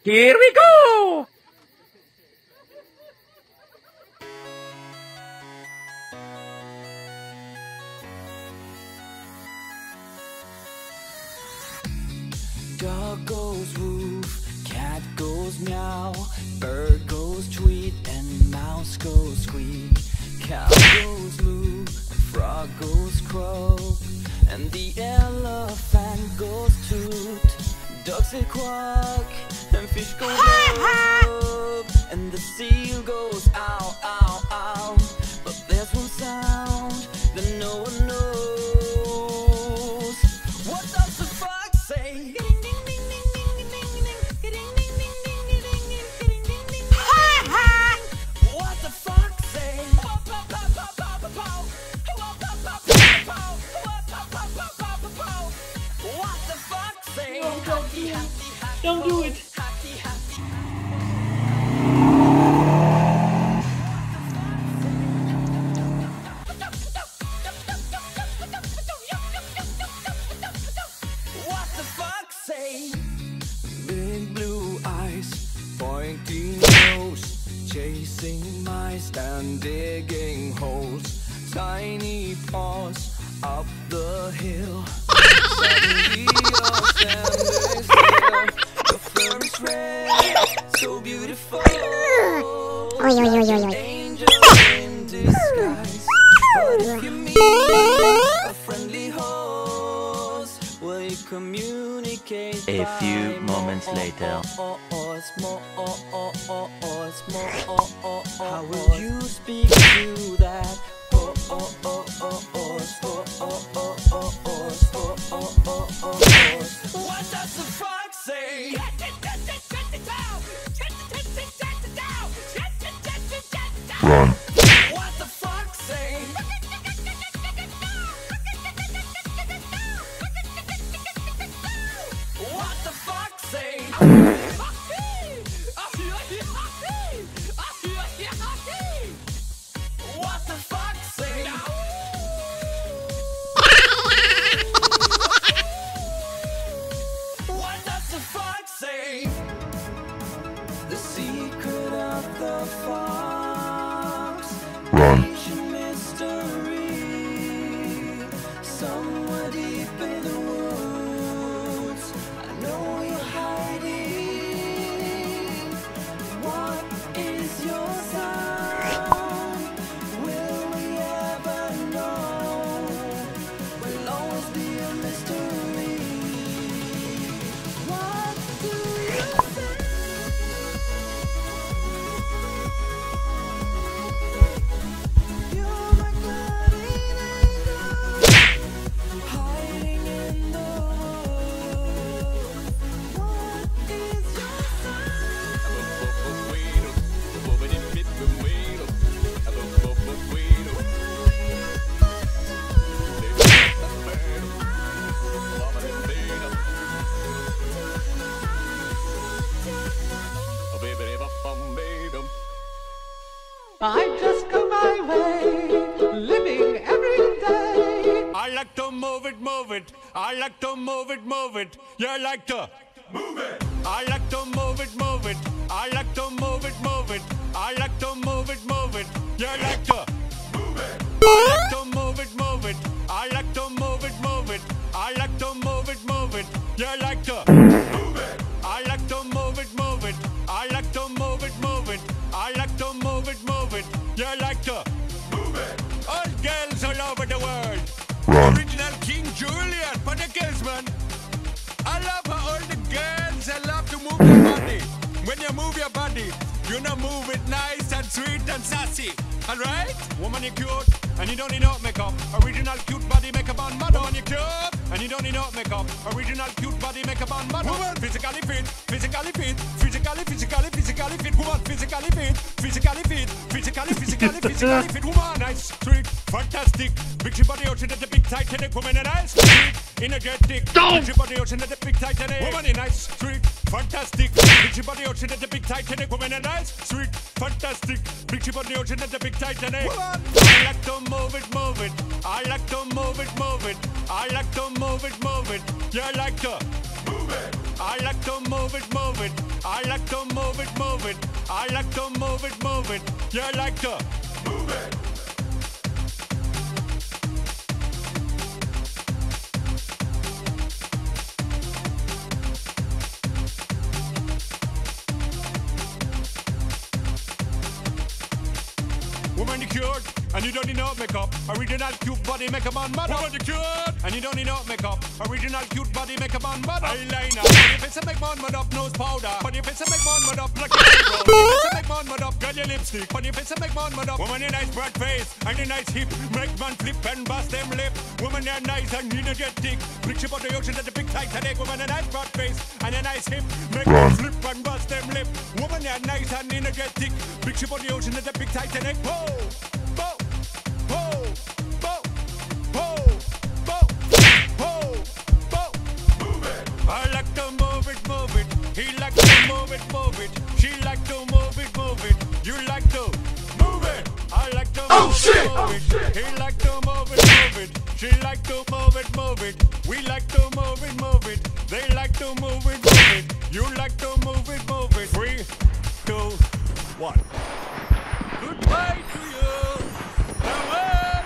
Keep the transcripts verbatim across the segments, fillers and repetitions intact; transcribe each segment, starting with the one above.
Here we go! Dog goes woof, cat goes meow, bird goes tweet, and mouse goes squeak. Cow goes moo, frog goes croak, and the elephant goes toot. Ducks say quack, and fish go up, and the seal goes ow, ow, ow. But there's one sound that no one knows. What does the fox say? What the fox say? What the fox say? Don't do it! What the fox say? Big blue eyes, pointing nose, chasing mice and digging holes. Tiny paws up the hill. Suddenly you're standing still. The fur is red, so beautiful. Oi, oi, oi, oi, oi. Angel in disguise. But if you meet a friendly horse, will you communicate? A few moments later. How will you speak to that? What does the fox say? Run. What the fox say? What the fox say? What the fox say? What does the fox say? The secret of the fox. Run. Ancient mystery. Somewhere deep in the woods, I know you're hiding. What is your sound? Will we ever know? Will always be a mystery. What do you say? You're my guardian angel, hiding in the woods. What is your I just go my way, living every day. I like to move it, move it. I like to move it, move it. You like to move it. I like to move it, move it. I like to move it, move it. I like to move it, move it. You like to move it. I like to move it, move it. I like to move it, move it. I like to move it, move it. You like to move it. I like to move it, move it. I like to move it, move it. I like to move it, move it. You like to move it. All girls all over the world. Run. Original King Julian for the girls, man. I love how all the girls I love to move your body. When you move your body, you know move it nice and sweet and sassy. Alright? Woman, you cute, and you don't need no makeup. Original cute body makeup on model. Woman, you cute, and you don't need no makeup. Original cute body makeup on model. Woman, physically fit, physically fit, physically, physically, physically fit. Woman, physically fit, physically fit, physically, physically, physically fit. Woman, nice, sweet, fantastic. Big she body ocean at the big Titanic. Woman, a nice, sweet, energetic. Big she body ocean at the big Titanic. Woman, a nice, sweet, fantastic. Big she body ocean at the big Titanic. Woman, a nice, sweet, fantastic. Big she body ocean at the big Titanic. Woman, I like to move it, move it. I like to move it, move it. I like to move it, move it. You like to move it. I like to move it, move it. I like to move it, move it. I like to move it, move it. You like to move it. Woman, you cured, and you don't need no makeup. Original cute body make a man mad. Woman, you cured, and you don't need no makeup. Original cute body make a man mad. Eyeliner, on your face and make man mad up. Nose powder, on your face and make man mad up. Like a zero, on your face and make man mad up. Girl, your lipstick, on your face and make man mad up. Woman, your nice broad face and your nice hip make man flip and bust them lip. Woman, you're nice and energetic. Picture about the ocean at the big Titanic. Woman, a nice broad face and a nice hip make man flip and bust them lip. Woman, you're nice and energetic. Picture about the ocean at the big Titanic. Whoa. Bo, bo, bo, bo, bo, bo, bo. Move it. I like to move it, move it. He like to move it, move it. She like to move it, move it. You like to move it. I like to move oh, it, shit. move oh, it. Shit. He like to move it, move it. She like to move it, move it. We like to move it, move it. They like to move it, move it. You like to move it, move it. Three, two, one. Goodbye to you. Farewell.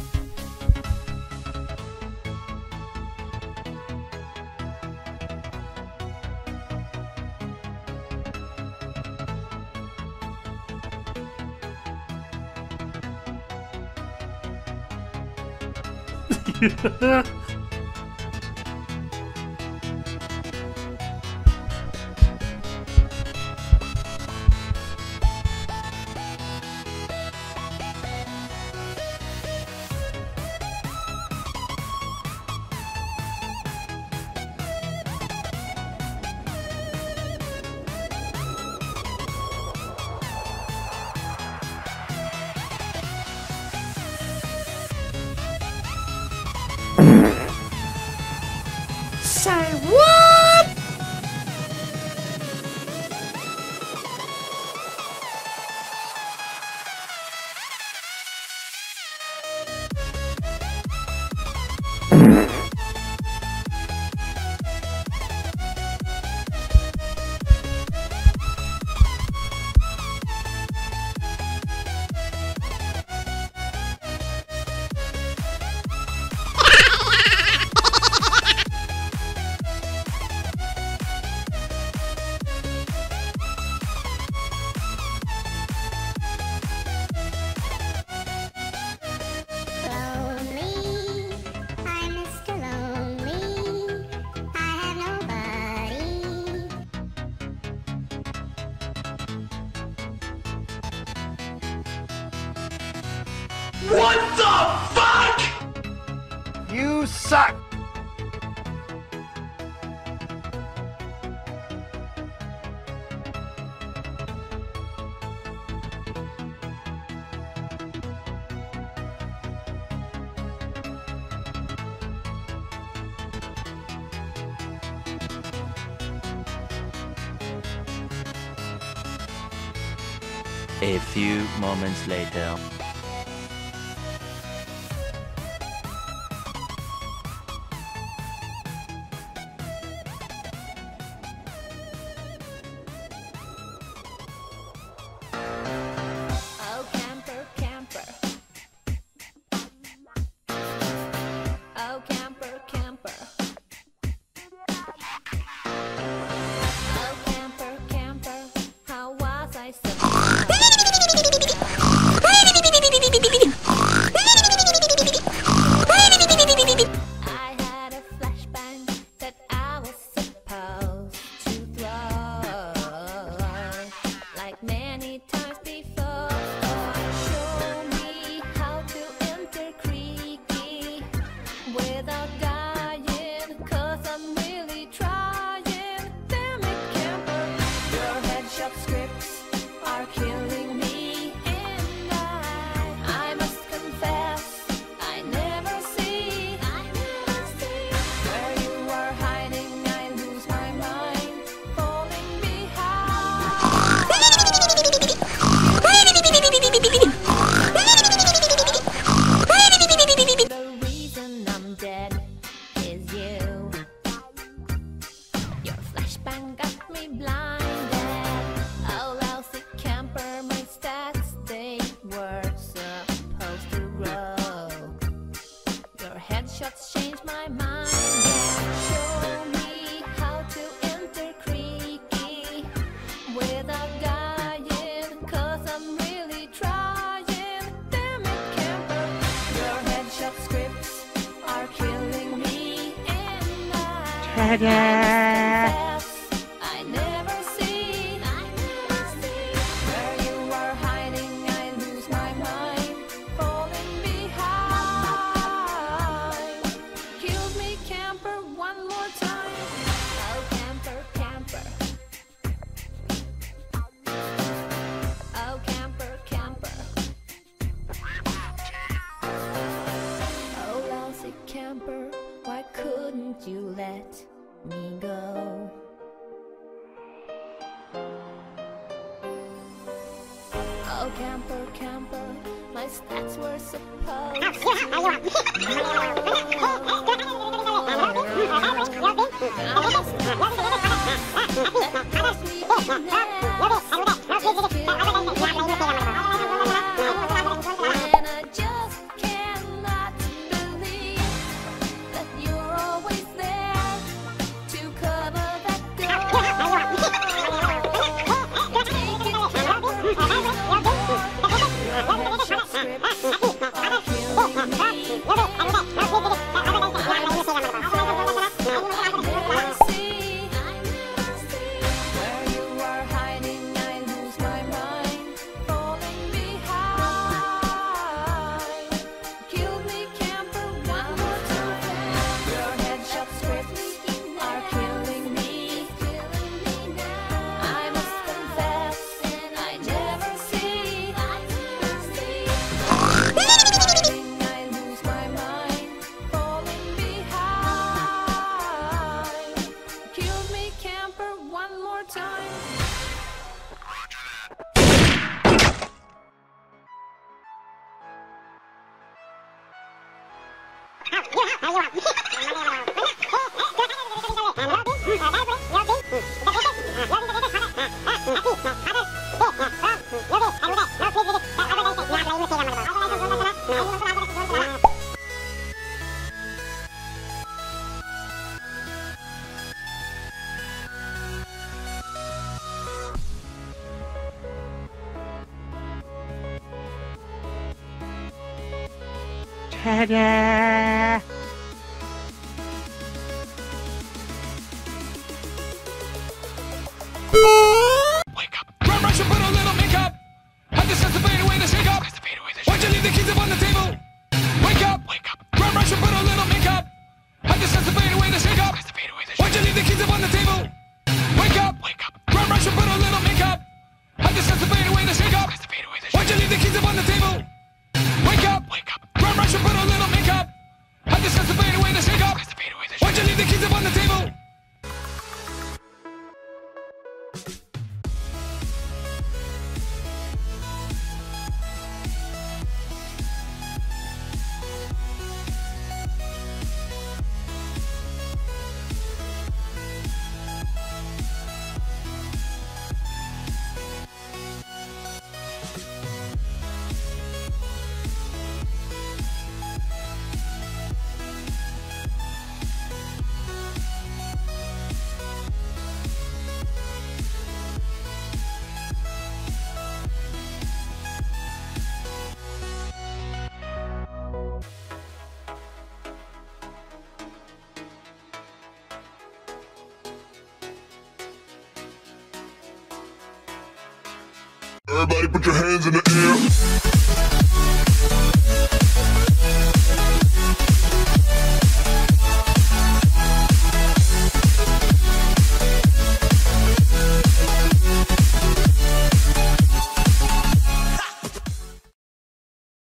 Say what? What the fuck? You suck. A few moments later. Oh, camper, camper. Oh, camper, camper. Oh, camper, camper. How was I supposed to know? me blinded. Oh, lousy camper, my stats, they were supposed to roll. Your headshots changed my mind. Show me how to enter creaky without dying, cause I'm really trying. Damn it, camper, your headshot scripts are killing me, and I, I never see, I never see where you are hiding. I lose my mind, falling behind. Kill me, camper, one more time. Oh, camper, camper. Oh, camper, camper. Oh, lousy camper, why couldn't you let me go? Oh, camper, camper, my stats were supposed and I just cannot believe that you're always there to cover that door. Take it, camper, please no more. Your headshot scripts are killing me. I never see, I never see where you are hiding. I lose my mind, falling behind. Kill me, camper, one more time. Your headshot scripts are killing me. I must confess, I never see, I never see where you are hiding. I lose my mind, falling behind. Kill me, camper, one more time. Ta-da! Wake up. Grab brush and put a little makeup. Have the sense to fade away the shake up. Why'd you leave the keys up on the table? Wake up. Wake up. Grab brush and put a little makeup. Have the sense to fade away the shake up. Why'd you leave the keys up on the table? Wake up. Wake up. Grab brush and put a little makeup. Have the sense to fade away the shake up. Why'd you leave the keys up on the table? Wake up. Wake up. Grab brush and put a little makeup. Have the sense to fade away the shake up. Why'd you leave the keys up on the table? Everybody put your hands in the air.